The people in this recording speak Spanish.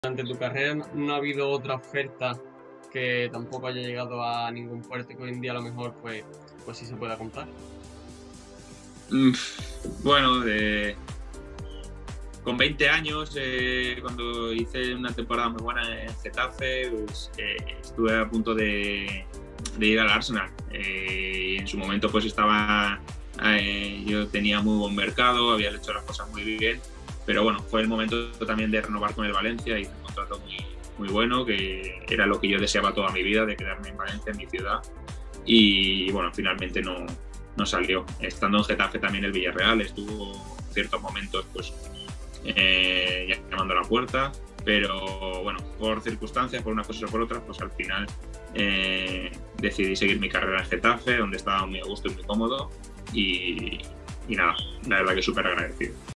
Durante tu carrera no ha habido otra oferta que tampoco haya llegado a ningún puerto, que hoy en día a lo mejor pues sí se pueda contar. Mm, Bueno, con 20 años, cuando hice una temporada muy buena en Getafe, pues, estuve a punto de ir al Arsenal. Y en su momento pues yo tenía muy buen mercado, había hecho las cosas muy bien, pero bueno, fue el momento también de renovar con el Valencia y un contrato muy bueno, que era lo que yo deseaba toda mi vida, de quedarme en Valencia, en mi ciudad. Y bueno, finalmente no salió. Estando en Getafe también el Villarreal estuvo en ciertos momentos pues llamando a la puerta, pero bueno, por circunstancias, por unas cosas o por otras, pues al final decidí seguir mi carrera en Getafe, donde estaba muy a gusto y muy cómodo, y nada, la verdad que súper agradecido.